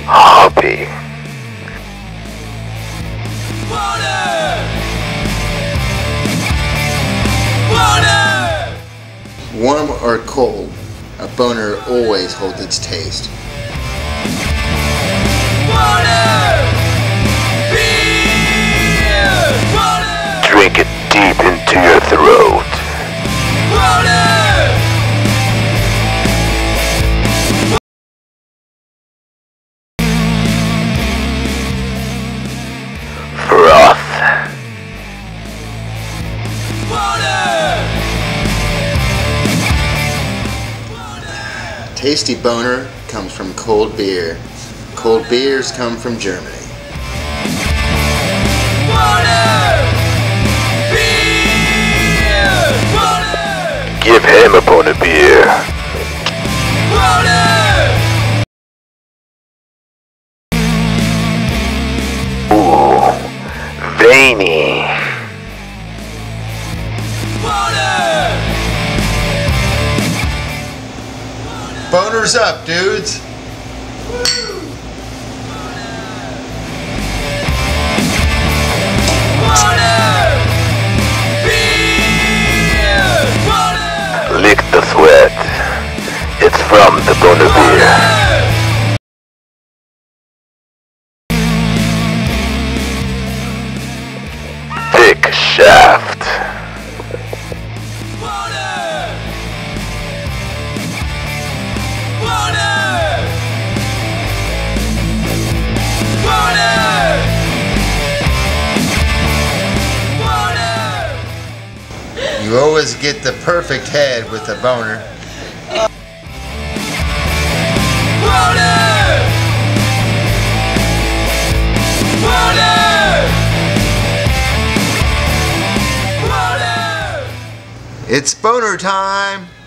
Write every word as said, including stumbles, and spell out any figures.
hobby. Warm or cold, a boner always holds its taste. Drink it deep into your throat. Froth. Tasty boner comes from cold beer. Cold beers come from Germany. Give him a boner beer. Ooh, veiny. Boners up, dudes! Lick the sweat. It's from the boner beer. Thick shaft. You always get the perfect head with a boner. It's boner time!